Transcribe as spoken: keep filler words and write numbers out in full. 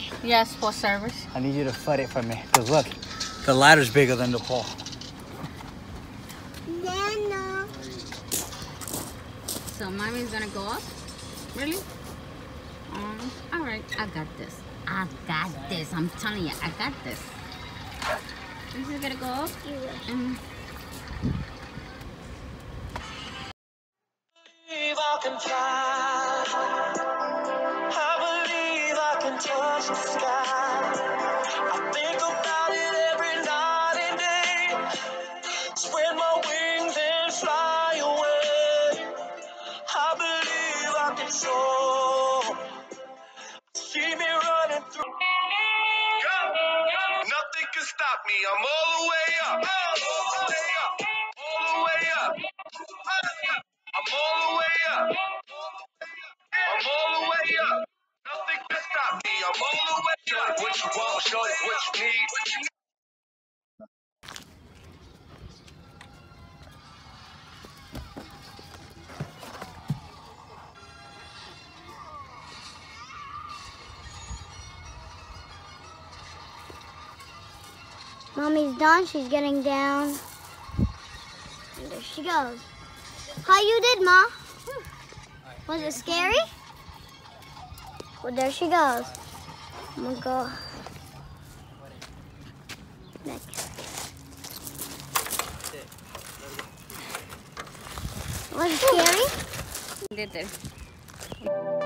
Yes, for service. I need you to foot it for me. Because look, the ladder's bigger than the pole. Nana. So mommy's gonna go up? Really? Um, all right, I got this. I got this. I'm telling you, I got this. This is gonna go up. And I can fly. I believe I can touch the sky. I think about it every night and day. Spread my wings and fly away. I believe I can soar. See me running through. Go. Nothing can stop me. I'm all the way up. All the way up. All the way up. I'm all the way up. I'm all the way up. Nothing can stop me. I'm all the way up. What you want, shorty? What you need? What you need? Mommy's done. She's getting down. And there she goes. How you did, Ma? Was it scary? Well, there she goes. I'm gonna go next. Was it scary? did it.